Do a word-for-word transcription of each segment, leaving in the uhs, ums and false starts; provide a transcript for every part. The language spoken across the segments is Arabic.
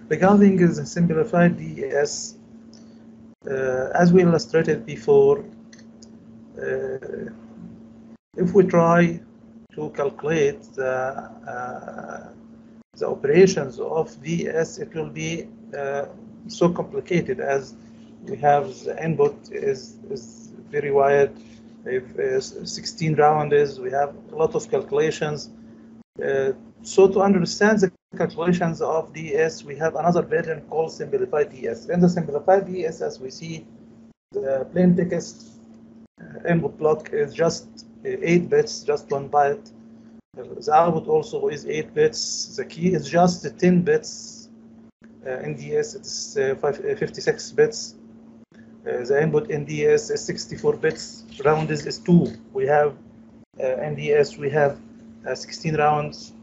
Regarding the simplified D E S, uh, as we illustrated before, uh, if we try to calculate the, uh, the operations of D E S, it will be uh, so complicated, as we have the input is, is very wide. If uh, sixteen rounds, we have a lot of calculations. Uh, so to understand the calculations of D E S, we have another version called simplified D E S. In the simplified D E S, as we see, the plain text uh, input block is just eight bits, just one byte. The output also is eight bits. The key is just ten bits. Uh, in D E S, it's uh, five, uh, fifty-six bits. Uh, the input in D E S is sixty-four bits. Rounds is two. We have uh, in D E S we have uh, sixteen rounds,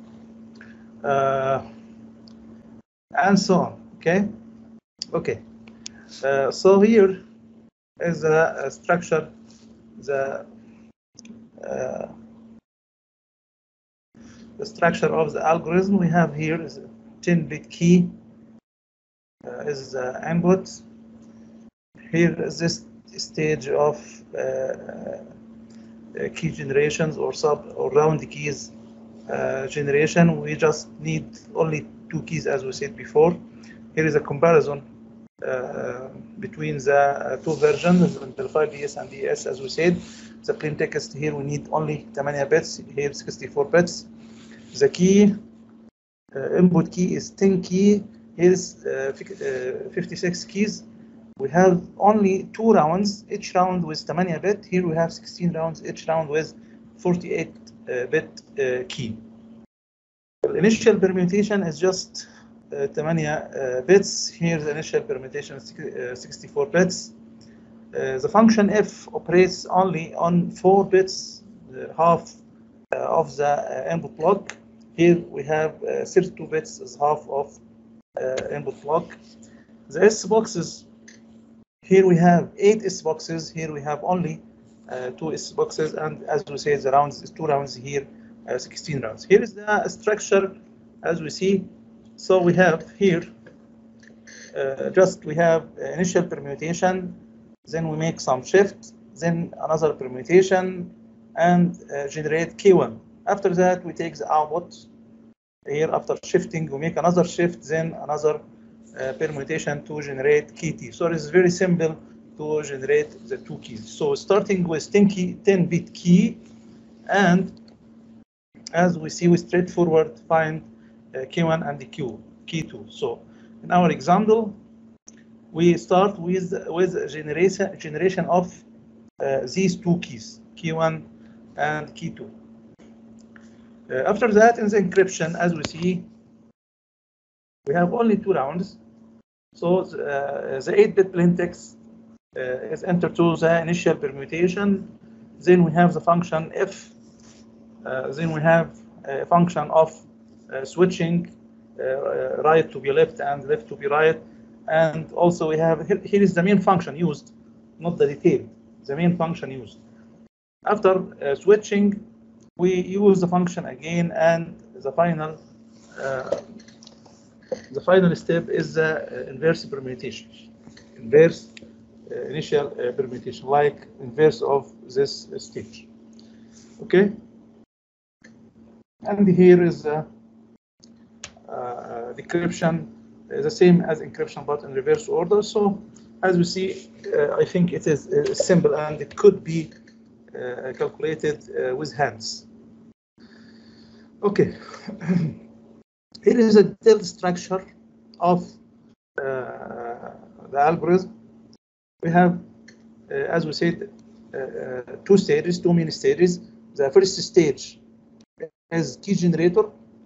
uh, and so on. Okay. Okay. Uh, so here is a, a structure. The uh, the structure of the algorithm we have here is a ten bit key. Uh, is the input. Here is this stage of uh, uh, key generations or sub or round keys uh, generation. We just need only two keys, as we said before. Here is a comparison uh, between the uh, two versions, the simplified D E S and D E S. As we said, the plain text here we need only eight bits. Here sixty-four bits. The key uh, input key is ten key. Here is uh, fifty-six keys. We have only two rounds, each round with eight bit. Here we have sixteen rounds, each round with forty-eight bit uh, key. The initial permutation is just uh, eight uh, bits. Here the initial permutation is uh, sixty-four bits. Uh, the function f operates only on four bits, uh, half uh, of the uh, input block. Here we have uh, thirty-two bits as half of uh, input block. The S boxes, here we have eight S boxes. Here we have only uh, two S boxes, and as we say, the rounds is two rounds. Here, uh, sixteen rounds. Here is the structure, as we see. So we have here uh, just we have initial permutation, then we make some shift, then another permutation, and uh, generate K one. After that, we take the output. Here, after shifting, we make another shift, then another Uh, permutation to generate key T. So it's very simple to generate the two keys. So starting with ten key, ten bit key, and as we see, we straightforward find uh, K one and the Q, key two. So in our example, we start with with generation generation of uh, these two keys, key one and key two. Uh, after that, in the encryption, as we see, we have only two rounds. So uh, the eight bit plain text uh, is entered to the initial permutation. Then we have the function f. Uh, then we have a function of uh, switching uh, right to be left and left to be right. And also we have, here, here is the main function used, not the detail, the main function used. After uh, switching, we use the function again, and the final uh, The final step is the uh, inverse permutation, inverse uh, initial uh, permutation, like inverse of this uh, stage. Okay, and here is the uh, decryption, uh, the same as encryption, but in reverse order. So as we see, uh, I think it is uh, simple, and it could be uh, calculated uh, with hands. Okay. Here is a detailed structure of uh, the algorithm. We have, uh, as we said, uh, two stages, two main stages. The first stage is key generator,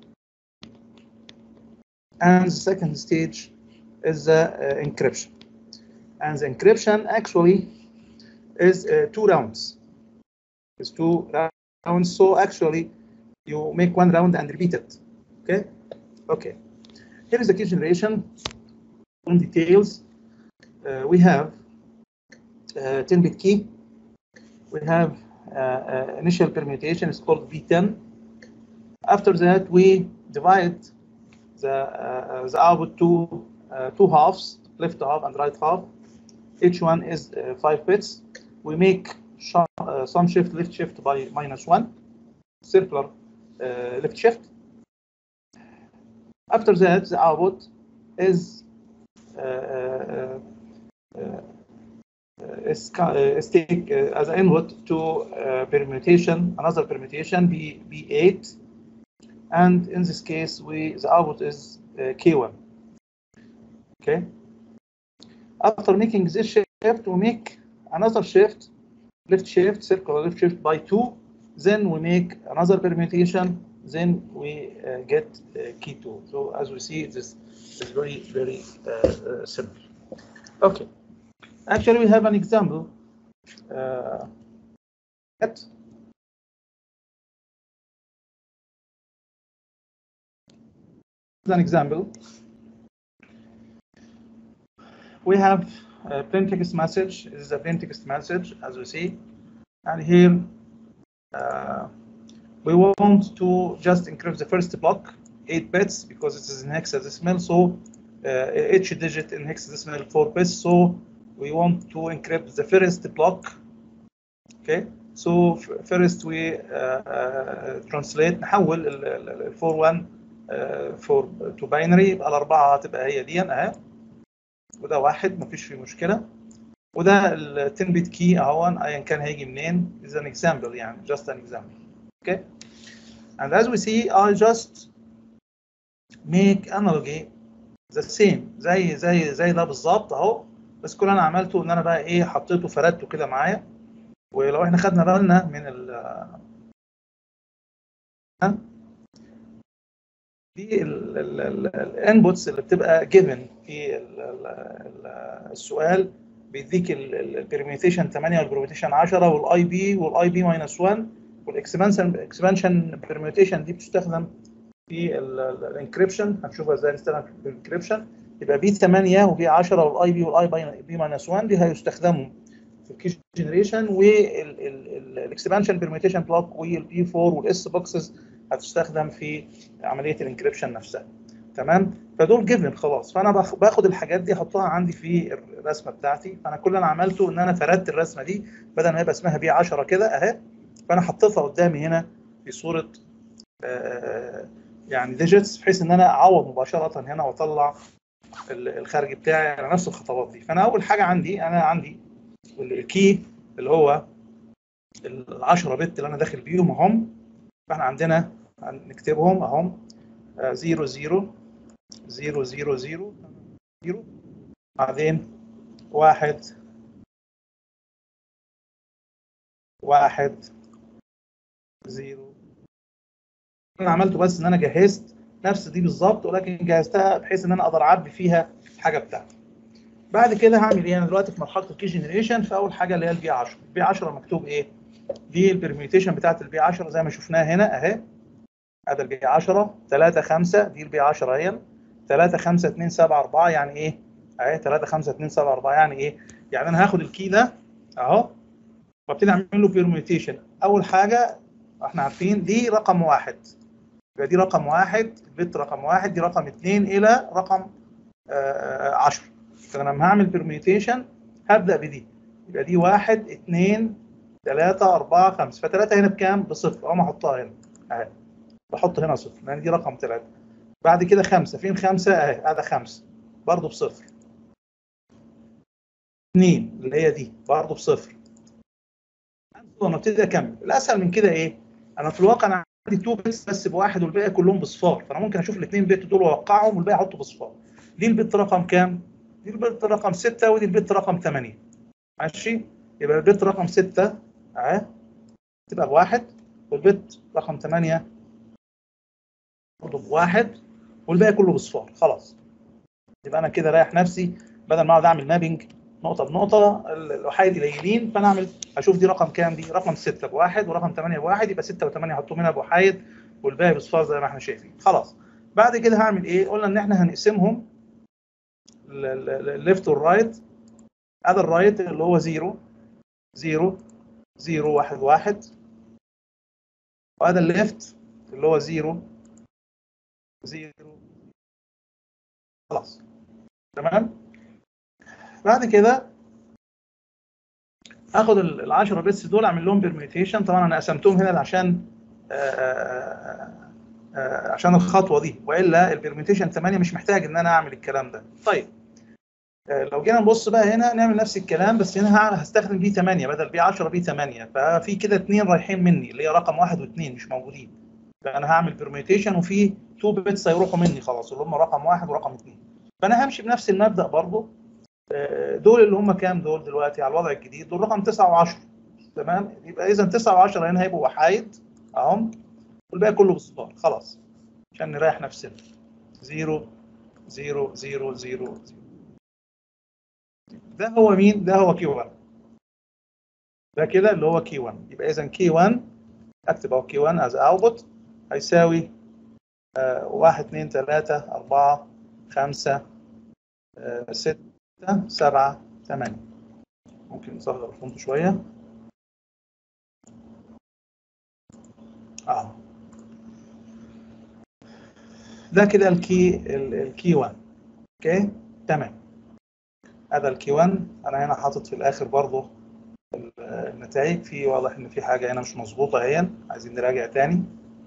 and the second stage is the uh, encryption. And the encryption actually is uh, two rounds. It's two rounds. So actually, you make one round and repeat it. Okay. Okay, here is the key generation. On details, uh, we have uh, ten bit key. We have uh, uh, initial permutation, it's called V ten. After that, we divide the uh, the output to uh, two halves, left half and right half. Each one is uh, five bits. We make sh uh, some shift left shift by minus one, circular uh, left shift. After that, the output is uh, uh, uh, is, uh, is take uh, as an input to uh, permutation, another permutation B B eight, and in this case we the output is uh, K one. Okay. After making this shift, we make another shift, left shift, circular left shift by two. Then we make another permutation. Then we uh, get uh, key two. So as we see, this is very, very uh, uh, simple. Okay. Actually, we have an example. Uh, an example. We have a plain text message. This is a plain text message, as we see, and here uh, we want to just encrypt the first block, eight bits, because it is in hexadecimal. So uh, each digit in hexadecimal four bits. So we want to encrypt the first block. Okay. So first we uh, uh, translate نحول ال four one for to binary. يبقى الأربعة هتبقى هي دي أهي. وده واحد مفيش فيه مشكلة. وده ال ten bit key اهو ايا كان هيجي منين. is an example يعني just an example. Okay. And as we see, I just make analogy the same زي زي زي ده بالظبط اهو. بس كل اللي انا عملته ان انا بقى ايه حطيته فردته كده معايا. ولو احنا خدنا بالنا من ال دي الانبوتس اللي بتبقى given في ال ال ال السؤال بيديك البرميتيشن ثمانية والبرميتيشن عشرة والاي بي والاي بي ماينس واحد والاكسبانشن اكسبانشن برميتيشن دي بتستخدم في الانكريبشن. هنشوفها ازاي نستخدم في الانكريبشن. يبقى بي ثمانية وبي عشرة والاي بي والاي بي ماينس واحد دي هيستخدموا في الكي جنريشن، والاكسبانشن برميتيشن بلوك والبي أربعة والاس بوكسز هتستخدم في عمليه الانكريبشن نفسها. تمام. فدول جيفن خلاص. فانا باخد الحاجات دي احطها عندي في الرسمه بتاعتي. فانا كل اللي انا عملته ان انا فردت الرسمه دي بدل ما يبقى اسمها بي عشرة كده اهي. فانا حطيتها قدامي هنا في صوره آه يعني ديجيتس، بحيث ان انا اعوض مباشره هنا واطلع الخارج بتاعي على نفس الخطوات دي. فانا اول حاجه عندي انا عندي الكي اللي هو ال عشرة بت اللي انا داخل بيهم اهم. فاحنا عندنا نكتبهم اهم صفر صفر صفر صفر صفر صفر بعدين واحد واحد صفر. انا عملته بس ان انا جهزت نفس دي بالظبط، ولكن جهزتها بحيث ان انا اقدر اعبي فيها الحاجه بتاعتي. بعد كده هعمل ايه؟ انا دلوقتي في مرحله الكي جنريشن. فاول حاجه اللي هي البي عشرة. البي عشرة مكتوب ايه؟ دي البرميتيشن بتاعت البي عشرة زي ما شفناها هنا اهي. ادي البي عشرة ثلاثة خمسة، دي البي عشرة اهي ثلاثة خمسة اتنين سبعة أربعة. يعني ايه؟ اهي ثلاثة خمسة اتنين سبعة أربعة. يعني ايه؟ يعني انا هاخد الكي ده اهو وابتدي اعمل له بيرميتيشن. اول حاجه احنا عارفين دي رقم واحد، يبقى دي رقم واحد، البت رقم واحد، دي رقم اثنين الى رقم آه عشرة. فانا لما هعمل بيرميتيشن هبدا بدي، يبقى دي واحد اثنين ثلاثة أربعة خمسة. فثلاثة هنا بكام؟ بصفر. اقوم احطها هنا اهي، بحط هنا صفر لان دي رقم ثلاثة. بعد كده خمسة، فين خمسة؟ اهي هذا خمسة برضه بصفر. اثنين اللي هي دي برضه بصفر. انا ابتدي اكمل. الاسهل من كده ايه؟ انا في الواقع انا عندي اتنين بيتس بس بواحد والباقي كلهم بصفار. فانا ممكن اشوف الاثنين بت دول واوقعهم والباقي احطه بصفار. دي البت رقم كام؟ دي البت رقم ستة ودي البت رقم ثمانية. ماشي؟ يبقى البت رقم ستة اهي تبقى بواحد، والبت رقم ثمانية برضه بواحد، والباقي كله بصفار. خلاص. يبقى انا كده رايح نفسي بدل ما اقعد اعمل مابنج نقطه بنقطه الوحيد اليمين. فانا اعمل اشوف دي رقم كام؟ دي رقم ستة بواحد ورقم ثمانية بواحد. يبقى ستة و8 احطهم هنا بوحيد والباقي بصفار زي ما احنا شايفين. خلاص. بعد كده هعمل ايه؟ قلنا ان احنا هنقسمهم الليفت والرايت. هذا الرايت اللي هو صفر صفر صفر واحد واحد، وهذا الليفت اللي هو صفر صفر خلاص تمام. بعد كده اخد ال عشرة بيتس دول اعمل لهم بيرميتيشن. طبعا انا قسمتهم هنا عشان آآ آآ عشان الخطوه دي، والا البيرميتيشن ثمانية مش محتاج ان انا اعمل الكلام ده. طيب لو جينا نبص بقى هنا نعمل نفس الكلام، بس هنا هستخدم بي ثمانية بدل بي عشرة بي ثمانية، ففي كده اثنين رايحين مني اللي هي رقم واحد واثنين مش موجودين، فانا هعمل بيرميتيشن وفي تو بيتس هيروحوا مني خلاص اللي هم رقم واحد ورقم اثنين. فانا همشي بنفس المبدا برضه. دول اللي هم كام دول دلوقتي على الوضع الجديد؟ دول رقم تسعة و10 تمام. يبقى اذا تسعة و10 هنا هيبقوا وحايد اهم، والباقي كله بالصفار خلاص عشان نريح نفسنا. صفر صفر صفر صفر. ده هو مين؟ ده هو كيو واحد. ده كده اللي هو كي واحد. يبقى اذا كي واحد اكتب اهو كي واحد از اوتبوت هيساوي واحد اثنين ثلاثة أربعة خمسة ستة سبعة ثمانية. ممكن نصغر الفونت شوية. اه ده كده الكي الكي واحد. اوكي تمام. هذا الكي واحد. انا هنا حاطط في الاخر برضه النتائج. في واضح ان في حاجه هنا مش مظبوطه اهي، عايزين نراجع تاني.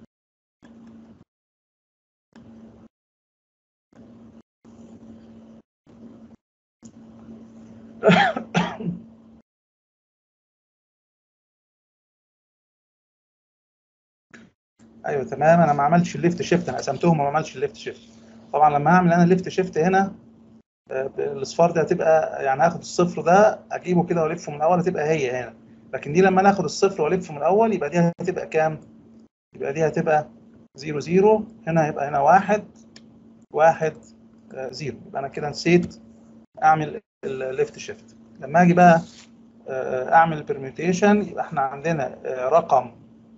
ايوه تمام. انا ما عملتش الليفت شيفت، انا قسمتهم وما عملتش الليفت شيفت. طبعا لما هعمل انا الليفت شيفت هنا الاصفار دي هتبقى يعني هاخد الصفر ده اجيبه كده والفه من الاول هتبقى هي هنا، لكن دي لما ناخد الصفر والفه من الاول يبقى دي هتبقى كام؟ يبقى دي هتبقى صفر صفر. هنا هيبقى هنا واحد واحد صفر. يبقى انا كده نسيت اعمل الليفت شيفت. لما اجي بقى اعمل بيرميوتيشن يبقى احنا عندنا رقم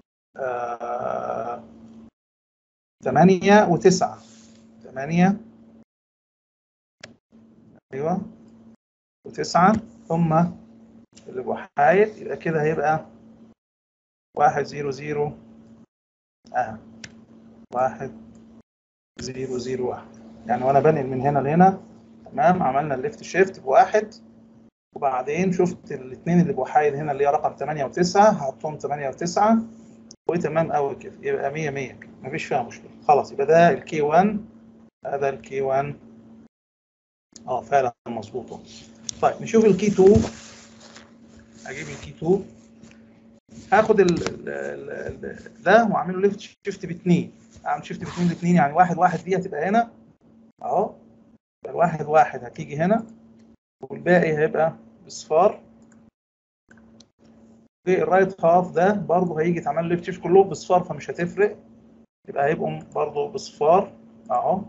ثمانية وتسعة. ثمانية ايوه وتسعة هما اللي بوحايد. يبقى كده هيبقى واحد صفر صفر اه واحد صفر صفر واحد. يعني وانا بنقل من هنا لهنا تمام. عملنا الليفت شيفت بواحد، وبعدين شفت الاثنين اللي بوحايد هنا اللي هي رقم ثمانية وتسعة هحطهم ثمانية وتسعة وتمام قوي كده. يبقى مية مية مفيش فيها مشكله خلاص. يبقى ده الكي واحد. هذا الكي واحد اه فعلا مظبوط. طيب نشوف الكي اتنين. اجيب الكي اتنين هاخد ال ال ال ده واعمل له ليفت شيفت باثنين. اعمل شيفت باثنين لاثنين يعني واحد واحد دي هتبقى هنا اهو. الواحد واحد هتيجي هنا والباقي هيبقى بصفار. والرايت هاف ده برضه هيجي يتعمل له ليفت شيفت كلهم بصفار فمش هتفرق. يبقى هيبقوا برضه بصفار اهو.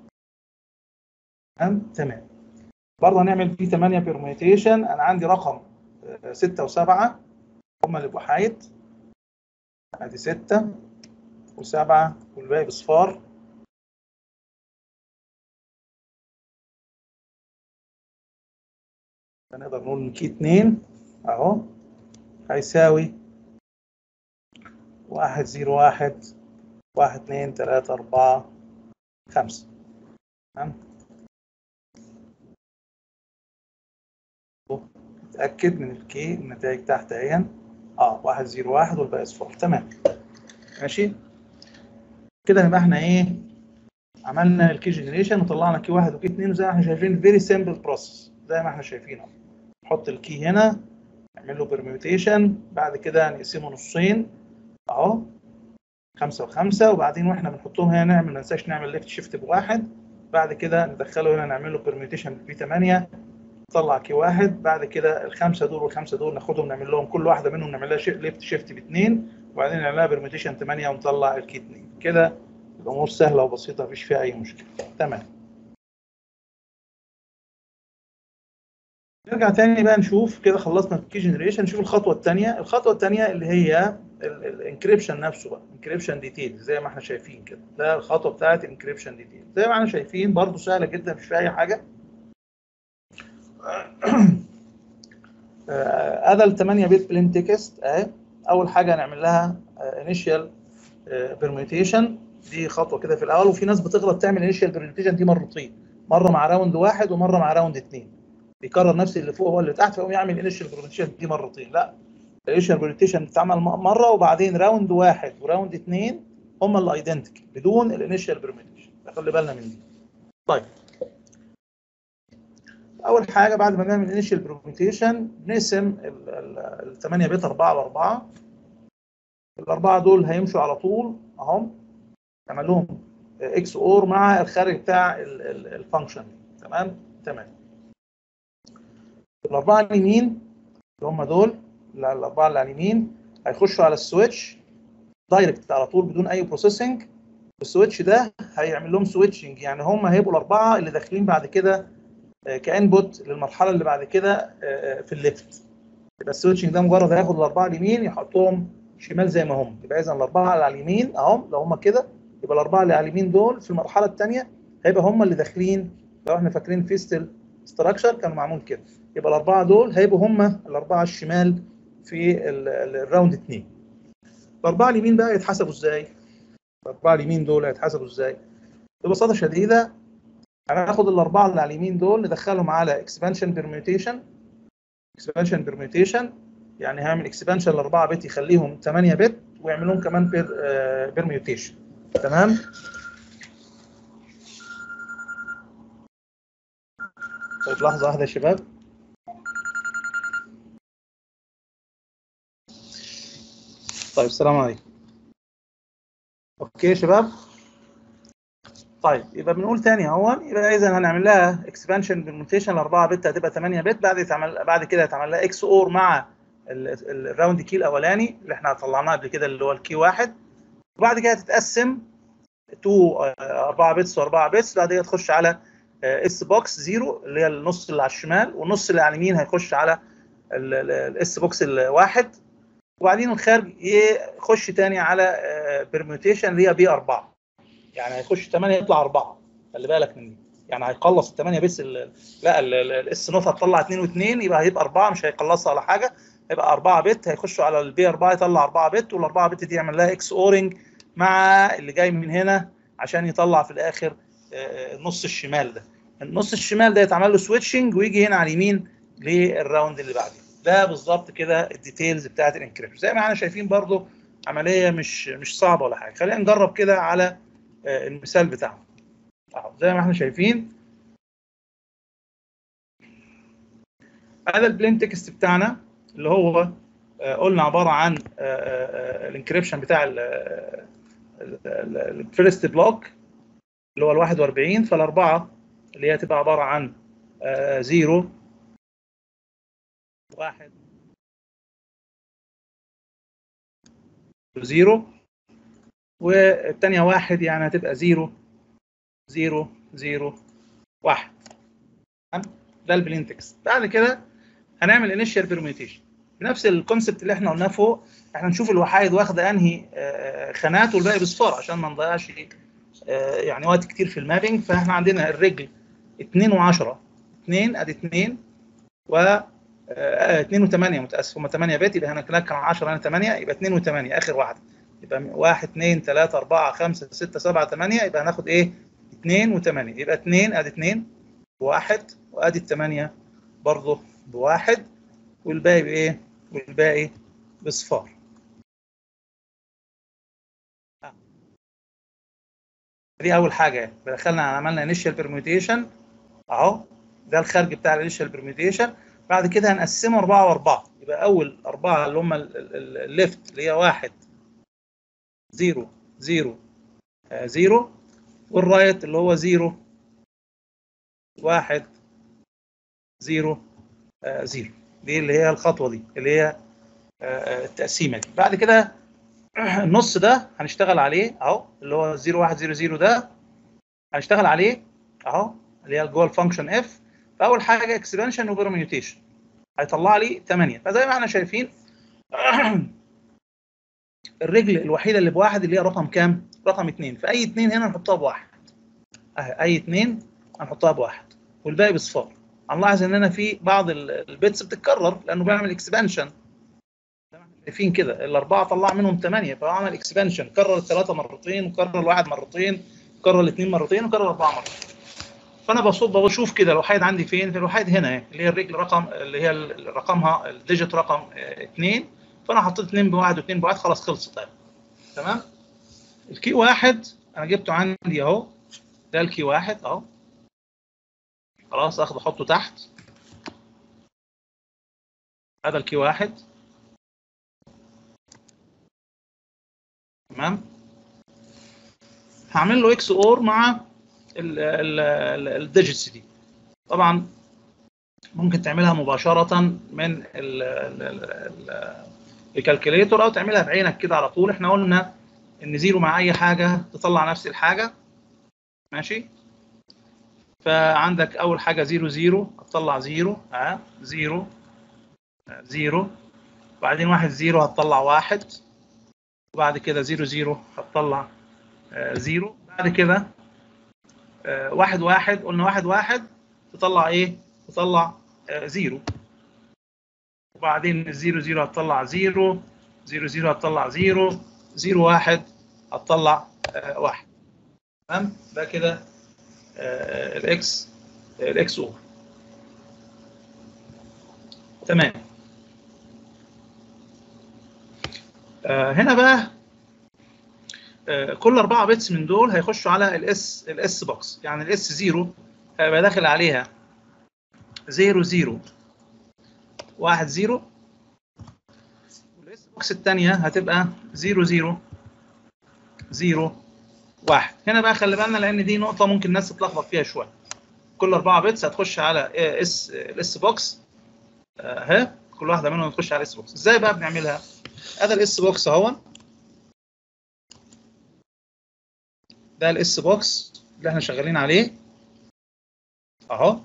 تمام. برضه هنعمل بي ثمانية بيرميتيشن. انا عندي رقم ستة وسبعة هم اللي بوحايد. ادي ستة وسبعة والباقي بصفار. نقدر نقول ان كي اتنين اهو هيساوي واحد صفر واحد واحد اثنين ثلاثة أربعة خمسة. تمام. اتأكد من الكي النتائج تحت اهي اه واحد صفر واحد والباقي صفار. تمام ماشي كده. يبقى احنا ايه عملنا الكي جنريشن وطلعنا كي واحد وكي اثنين وزي ما احنا شايفين فيري سمبل بروسيس زي ما احنا شايفين اهو. نحط الكي هنا نعمل له بيرميوتيشن بعد كده نقسمه نصين اهو خمسة وخمسة، وبعدين واحنا بنحطهم هنا نعمل ما ننساش نعمل ليفت شيفت بواحد. بعد كده ندخله هنا نعمل له بيرميوتيشن بي ثمانية نطلع كي واحد. بعد كده الخمسه دول والخمسه دول ناخدهم نعمل لهم كل واحده منهم نعمل لها ليفت شيفت باثنين وبعدين نعمل لها بيرميوتيشن ثمانية ونطلع الكي اثنين. كده الامور سهله وبسيطه مفيش فيها اي مشكله. تمام. نرجع تاني بقى نشوف كده خلصنا الكي جنريشن. نشوف الخطوه الثانيه. الخطوه الثانيه اللي هي الانكريبشن نفسه بقى انكريبشن ديتيل زي ما احنا شايفين كده. ده الخطوه بتاعه الانكريبشن ديتيل زي ما احنا شايفين برضو سهله جدا مش فيها اي حاجه. هذا ال ثمانية بت بلين تكست اهي. اول حاجه هنعمل لها انيشال بيرميوتيشن. دي خطوه كده في الاول، وفي ناس بتغلط تعمل انيشال بيرميوتيشن دي مرتين مره مع راوند واحد ومره مع راوند اثنين، بيكرر نفس اللي فوق هو اللي تحت، فيقوم يعمل انيشال برزنتيشن دي مرتين. لا، الانيشال برزنتيشن بتتعمل مره وبعدين راوند واحد وراوند اثنين هم اللي ايدنتيكال بدون الانيشال برزنتيشن، خلي بالنا من دي. طيب اول حاجه بعد ما نعمل انيشال برزنتيشن نقسم ال ثمانية بت أربعة وأربعة. الاربعه دول هيمشوا على طول اهم، نعمل لهم اكس اور مع الخارج بتاع الفانكشن. تمام تمام. الاربعه اليمين اللي هم دول، الاربعه اللي على اليمين هيخشوا على السويتش دايركت على طول بدون اي بروسيسنج. السويتش ده هيعمل لهم سويتشنج، يعني هم هيبقوا الاربعه اللي داخلين بعد كده كانبوت للمرحله اللي بعد كده في الليفت. يبقى السويتشنج ده مجرد هياخد الاربعه اليمين يحطهم شمال زي ما هم. يبقى اذا الاربعه اللي على اليمين اهم لو هم كده، يبقى الاربعه اللي على اليمين دول في المرحله الثانيه هيبقى هم اللي داخلين. لو احنا فاكرين فيستل ستراكشر كانوا معمول كده، يبقى الاربعه دول هيبقوا هم الاربعه الشمال في الراوند اثنين. الاربعه اليمين بقى يتحسبوا ازاي؟ الاربعه اليمين دول هيتحسبوا ازاي؟ ببساطه شديده هناخد الاربعه اللي على اليمين دول ندخلهم على اكسبانشن بيرميوتيشن. اكسبانشن بيرميوتيشن يعني هعمل اكسبانشن ل أربعة بت يخليهم ثمانية بت ويعمل لهم كمان بير بيرميوتيشن. تمام. طيب لحظه واحده يا شباب. طيب السلام عليكم. اوكي يا شباب. طيب يبقى بنقول ثاني اهو، يبقى اذا هنعمل لها اكسبانشن بيرميوتيشن ل أربعة بت هتبقى ثمانية بت، بعد يتعمل بعد كده هتعمل لها اكس اور مع الراوند كي الاولاني اللي احنا طلعناه قبل كده اللي هو الكي واحد، وبعد كده تتقسم تو أربعة بتس و4 بتس. بعد كده تخش على اس بوكس زيرو اللي هي النص اللي على الشمال، والنص اللي على اليمين هيخش على الاس بوكس الواحد، وبعدين الخارج يخش تاني على بيرميوتيشن اللي هي بي أربعة، يعني هيخش ثمانية يطلع أربعة. خلي بالك من دي، يعني هيخلص ال ثمانية بس ال لا الاس نوت هتطلع اثنين و2 يبقى هيبقى أربعة، مش هيخلصها ولا حاجه، هيبقى أربعة بت هيخشوا على البي أربعة يطلع أربعة بت، والأربعة بت دي يعمل لها اكس اورنج مع اللي جاي من هنا عشان يطلع في الاخر النص الشمال ده. النص الشمال ده يتعمل له سويتشنج ويجي هنا على اليمين للراوند اللي بعده. ده بالظبط كده الديتيلز بتاعت الانكريبشن. زي ما احنا شايفين برضو عمليه مش مش صعبه ولا حاجه. خلينا نجرب كده على المثال بتاعنا اهو. زي ما احنا شايفين هذا البلين تكست بتاعنا اللي هو قلنا عباره عن الانكريبشن بتاع الفيرست بلوك اللي هو ال واحد وأربعين، فالاربعه اللي هي تبقى عباره عن زيرو واحد زيرو، والثانيه واحد، يعني هتبقى زيرو زيرو زيرو واحد. ده البلين تكست. بعد كده هنعمل انيشال بيرميوتيشن بنفس الكونسبت اللي احنا قلناه فوق. احنا نشوف الوحايد واخده انهي خانات والباقي بصفار عشان ما نضيعش يعني وقت كتير في المابنج. فاحنا عندنا الرجل اثنين وعشرة، اثنين ادي اثنين و اثنين وثمانية، متاسف هم ثمانية بت، يبقى هنا كان عشرة هنا ثمانية، يبقى اثنين وثمانية اخر واحده، يبقى واحد اثنين ثلاثة أربعة خمسة ستة سبعة ثمانية، يبقى هناخد ايه اثنين وثمانية، يبقى اثنين ادي اثنين بواحد، وادي الثمانية برضه بواحد، والباقي بايه؟ والباقي بصفار. دي اول حاجه، دخلنا عملنا انيشال بيرميوتيشن اهو، ده الخارج بتاع الانيشال بيرميوتيشن. بعد كده هنقسمه أربعة وأربعة، يبقى اول أربعة اللي هم الليفت اللي هي واحد زيرو زيرو زيرو، والرايت اللي هو زيرو واحد زيرو زيرو. دي اللي هي الخطوه دي اللي هي التقسيمه دي. بعد كده النص ده هنشتغل عليه اهو، اللي هو زيرو واحد زيرو زيرو ده هنشتغل عليه اهو، اللي هي جوه الفانكشن اف. فاول حاجه اكسبانشن وبيرميوتيشن هيطلع لي ثمانية. فزي ما احنا شايفين الرجل الوحيده اللي بواحد اللي هي رقم كام؟ رقم اثنين، فاي اثنين هنا نحطها بواحد اهي، اي اثنين هنحطها بواحد والباقي بصفار. هنلاحظ ان انا في بعض البيتس بتتكرر لانه بيعمل اكسبانشن. زي ما احنا شايفين كده الاربعه طلع منهم ثمانية، فهو عمل اكسبانشن، كرر الثلاثه مرتين وكرر الواحد مرتين وكرر الاثنين مرتين وكرر الاربعه مرتين. فانا بصب بشوف كده الوحيد عندي فين، في الوحيد هنا اهي اللي هي الرجل رقم اللي هي رقمها الديجيت رقم اثنين، فانا حطيت اثنين بواحد واثنين بواحد خلاص خلصت اهي. تمام. الكي واحد انا جبته عندي اهو، ده الكي واحد اهو، خلاص اخده احطه تحت. هذا الكي واحد. تمام. هعمل له اكس اور مع الديجيتس دي. طبعا ممكن تعملها مباشره من الكالكوليتور او تعملها بعينك كده على طول. احنا قلنا ان زيرو مع اي حاجه تطلع نفس الحاجه. ماشي. فعندك اول حاجه زيرو زيرو هتطلع زيرو، اه زيرو زيرو، وبعدين واحد زيرو هتطلع واحد، وبعد كده زيرو زيرو هتطلع آه زيرو، بعد كده آه واحد واحد، قلنا واحد واحد تطلع ايه؟ تطلع آه زيرو، وبعدين الزيرو زيرو هتطلع زيرو، زيرو زيرو هتطلع زيرو، زيرو واحد هتطلع آه واحد. تمام. ده كده آه الاكس الاكس اور. تمام. آه هنا بقى آه كل أربعة بيتس من دول هيخشوا على الاس الاس بوكس. يعني الاس زيرو هيبقى داخل عليها زيرو زيرو واحد زيرو، والاس بوكس الثانيه هتبقى زيرو زيرو زيرو واحد. هنا بقى خلي بالنا لان دي نقطه ممكن الناس تتلخبط فيها شويه. كل أربعة بيتس هتخش على اس الاس بوكس اهي، آه كل واحده منهم هتخش على الاس بوكس. ازاي بقى بنعملها؟ ادي الاس بوكس اهو، ده الاس بوكس اللي احنا شغالين عليه اهو.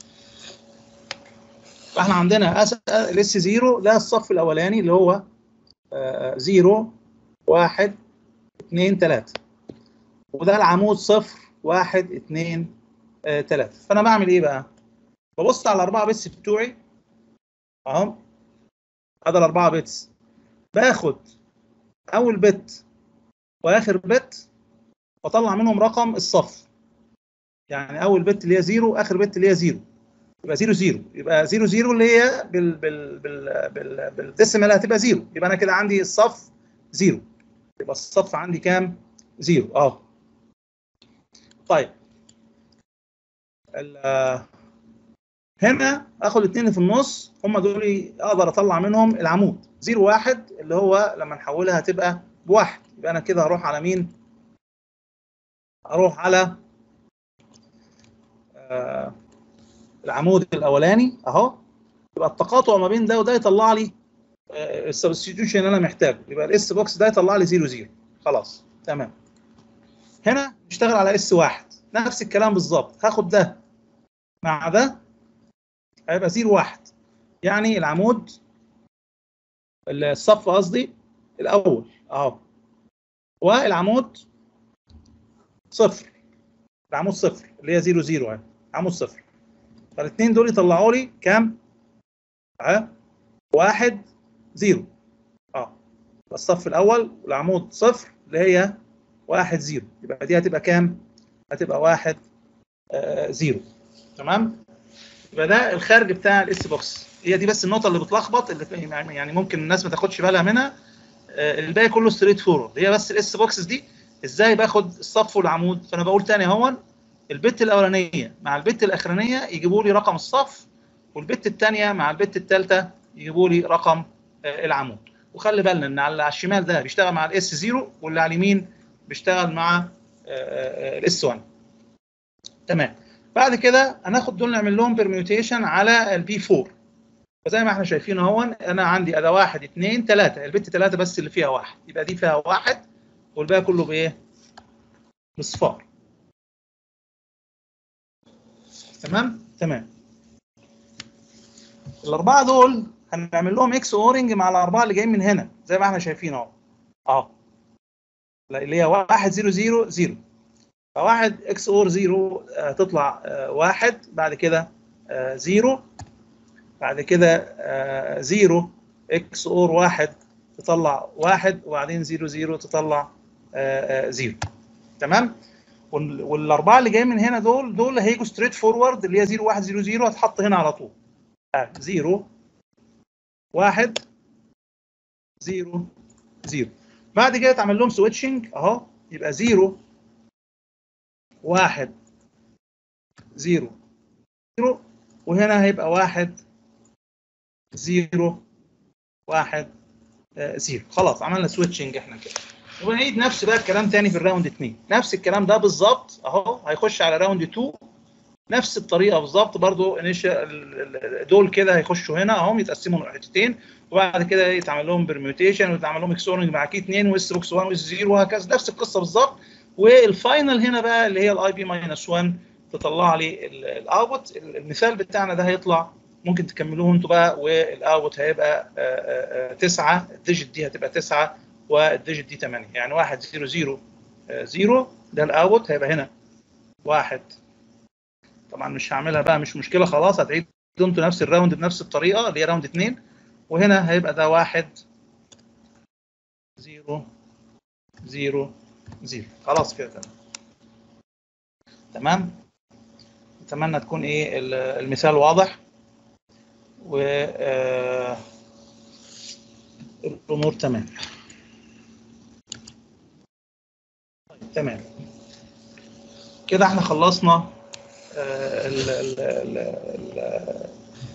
فاحنا عندنا الاس زيرو ده الصف الاولاني اللي هو زيرو واحد اثنين ثلاثة، وده العمود صفر واحد اثنين ثلاثة. فانا بعمل ايه بقى؟ ببص على الاربعه بيتس بتوعي اهو، هذا الاربعه بيتس، باخد اول بت واخر بت واطلع منهم رقم الصف. يعني اول بت اللي هي زيرو، اخر بت اللي هي زيرو، يبقى زيرو زيرو، يبقى زيرو زيرو اللي هي بال بال بال بال بالديسيمال هتبقى زيرو، يبقى انا كده عندي الصف زيرو، يبقى الصف عندي كام؟ زيرو. اه طيب هنا اخد الاثنين في النص، هم دول اقدر اطلع منهم العمود زيرو واحد اللي هو لما نحولها هتبقى بواحد. يبقى انا كده هروح على مين؟ اروح على آه العمود الاولاني اهو. يبقى التقاطع ما بين ده وده يطلع لي آه السبستيتيوشن اللي انا محتاجه، يبقى الاس بوكس ده يطلع لي زيرو زيرو. خلاص تمام. هنا نشتغل على اس واحد نفس الكلام بالظبط، هاخد ده مع ده هيبقى زيرو واحد، يعني العمود الصف قصدي الاول اهو، والعمود صفر، العمود صفر اللي هي زيرو زيرو اهي، عمود صفر. فالاثنين دول يطلعوا لي كام؟ اهي واحد زيرو اه، الصف الاول والعمود صفر اللي هي واحد زيرو، يبقى دي هتبقى كام؟ هتبقى واحد آه زيرو. تمام؟ يبقى ده الخارج بتاع الاس بوكس. هي دي بس النقطه اللي بتلخبط، اللي يعني ممكن الناس ما تاخدش بالها منها. آه الباقي كله ستريت فورورد، هي بس الاس بوكسز دي ازاي باخد الصف والعمود. فانا بقول تاني اهو، البت الاولانيه مع البت الاخرانيه يجيبوا لي رقم الصف، والبت الثانيه مع البت الثالثه يجيبوا لي رقم آه العمود. وخلي بالنا ان على الشمال ده بيشتغل مع الاس زيرو، واللي على اليمين بيشتغل مع الاس واحد. تمام. بعد كده هناخد دول نعمل لهم برميوتيشن على البي أربعة. فزي ما احنا شايفين اهو، انا عندي اداه واحد اثنين ثلاثة، البت ثلاثة بس اللي فيها واحد، يبقى دي فيها واحد والباقي كله بايه؟ بصفار. تمام؟ تمام. الاربعه دول هنعمل لهم اكس اورنج مع الاربعه اللي جايين من هنا زي ما احنا شايفين اهو. اهو اللي هي واحد زيرو زيرو زيرو، فواحد اكس اور زيرو هتطلع واحد، بعد كده زيرو، بعد كده زيرو اكس اور واحد تطلع واحد، وبعدين زيرو زيرو تطلع زيرو. تمام. والاربعه اللي جايين من هنا دول دول هيجوا ستريت فورورد، اللي هي صفر واحد صفر صفر هتحط هنا على طول. صفر واحد صفر صفر. بعد كده تعمل لهم سويتشنج اهو، يبقى صفر واحد صفر صفر، وهنا هيبقى واحد صفر واحد صفر. خلاص عملنا سويتشنج احنا كده. ونعيد نفس بقى الكلام تاني في الراوند اتنين، نفس الكلام ده بالظبط اهو. هيخش على راوند اتنين نفس الطريقه بالظبط برضو. دول كده هيخشوا هنا اهم، يتقسموا لحتتين، وبعد كده يتعمل لهم برميوتيشن ويتعمل لهم اكسورنج مع كي اتنين واس بوكس واحد واس صفر وهكذا، نفس القصه بالظبط. والفاينل هنا بقى اللي هي الاي بي ماينس واحد تطلع لي الاوتبوت. المثال بتاعنا ده هيطلع، ممكن تكملوه انتوا بقى، والاوتبوت هيبقى تسعة، الديجيت دي هتبقى تسعة والديجيت دي ثمانية، يعني واحد صفر صفر صفر ده الاوتبوت. هيبقى هنا واحد، طبعا مش هعملها بقى مش مشكله، خلاص هتعيدوا انتوا نفس الراوند بنفس الطريقه اللي هي راوند اتنين، وهنا هيبقى ده واحد صفر صفر صفر. خلاص كده تمام. تمام، اتمنى تكون ايه المثال واضح و آه الامور تمام. طيب تمام كده احنا خلصنا آه ال ال ال ال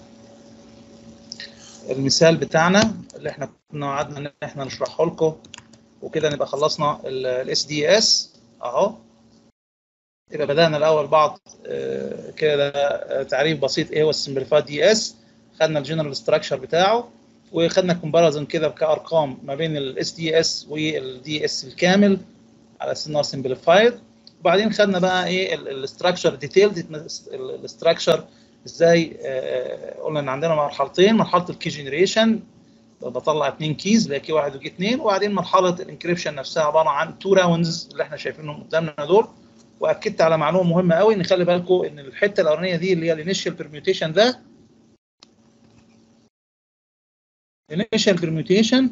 المثال بتاعنا اللي احنا كنا وعدنا ان احنا نشرحه لكم، وكده نبقى خلصنا الاس دي اس اهو. يبقى بدأنا الأول بعض آه كده تعريف بسيط إيه هو السمبليفايد دي إس، خدنا الجنرال ستراكشر بتاعه، وخدنا كومباريزون كده كأرقام ما بين الاس دي اس والدي اس الكامل على أساس إنه سمبليفايد. وبعدين خدنا بقى إيه الاستراكشر ديتيلد الاستراكشر إزاي. آه قلنا إن عندنا مرحلتين، مرحلة الكي جنريشن بطلع اثنين كيز اللي هي كي واحد وكي اثنين، وبعدين مرحلة الانكريبشن نفسها عبارة عن تو راوندز اللي احنا شايفينهم قدامنا دول. واكدت على معلومه مهمه قوي، ان خلي بالكم ان الحته الاولانيه دي اللي هي الانيشال بيرميوتيشن، ده الانيشال بيرميوتيشن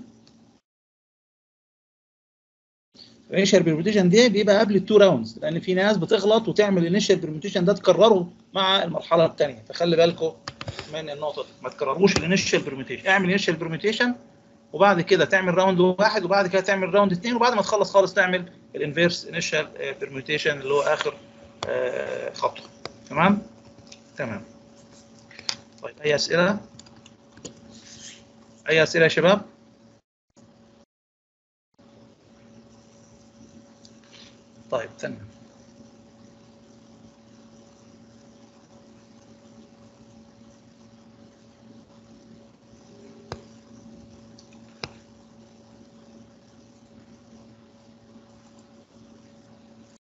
الانيشال بيرميوتيشن دي بيبقى قبل التو راوندز، لان في ناس بتغلط وتعمل الانيشال بيرميوتيشن ده تكرره مع المرحله الثانيه، فخلي بالكم من النقطه دي، ما تكرروش الانيشال بيرميوتيشن. اعمل انيشال بيرميوتيشن وبعد كده تعمل راوند واحد، وبعد كده تعمل راوند اثنين، وبعد ما تخلص خالص تعمل الانفيرس انيشال بيرميوتيشن اللي هو اخر خطوه. تمام تمام. طيب اي اسئله؟ اي اسئله يا شباب؟ طيب تمام.